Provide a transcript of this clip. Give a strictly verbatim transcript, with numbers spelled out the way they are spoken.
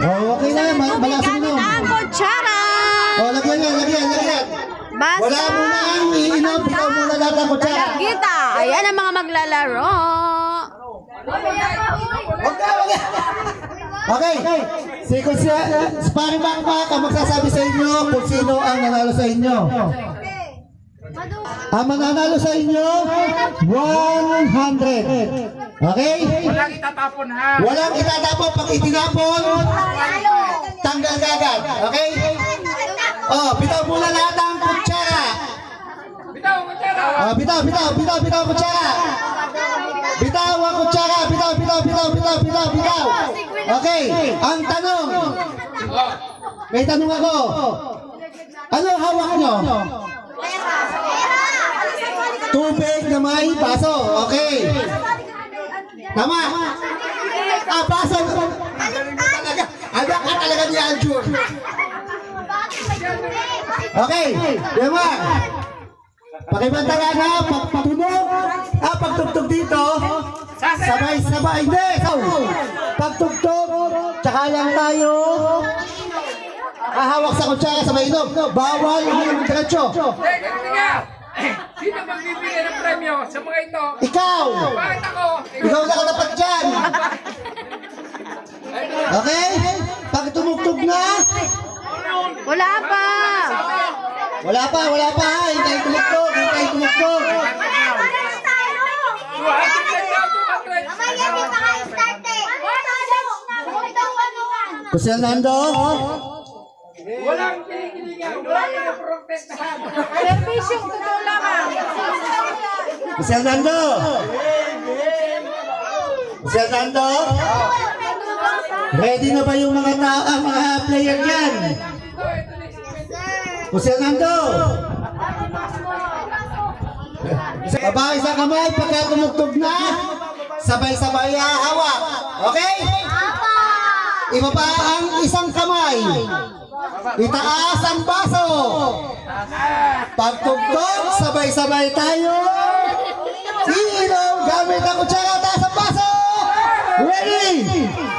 Oh, okay na. Malasin mo. Gamit ang kutsara. Oh, lagyan yan, lagyan, lagyan. Basta. Wala mo na ang iinom. Ikaw muna lahat ang kutsara. Kita. Ayan ang mga maglalaro. Okay. Si Kuya, sparring back back ang magsasabi sa inyo kung sino ang nanalo sa inyo. Ang mananalo sa inyo, one hundred. Okay? Walang itatapon ha. Walang itatapon. Pag itinapon, tanggal agad. Okay? Oh, bitaw muna lahat ang kutsara. Bitaw, kutsara. Oh, bitaw, bitaw, bitaw, bitaw, kutsara. Bitaw ang kutsara. Bitaw, bitaw, bitaw, bitaw, bitaw, bitaw. Okay, ang tanong. May tanong ako. Ano hawak nyo? Tubig na may baso. Okay. Tama. Ah, baso. Anak ka talaga ni Aljur. Okay. Diba? Pakibantayan na. Pagpatunog. Ah, pagtugtog dito. Sabay-sabay. Hindi. Pagtugtog. Tsaka lang tayo. Ahawak sa kutsara sa mainom. Bawal uminom diretso. Sino magbibigay ng premyo sa mga ito? Ikaw! Bakit ako? Ikaw nakatapat dyan! Okay? Pag tumugtog na, Wala pa. wala pa, wala pa ha. Hintayin tumugtog, hintayin tumugtog. Kuya Nando? Walang kinikilingan. Walang protestahan. Permisyong totoo lamang. Kuya Nando? Kuya Nando? Ready na ba yung mga tao, ang mga player yan? Kuya Nando? Baba sa kamay, pagka tumugtog na, sabay-sabay hawak. Okay? Ibaba ang isang kamay. Itaas ang baso. Pagtugtog, sabay-sabay tayo. Iinom gamit ang kutsara, taas ang baso. Ready?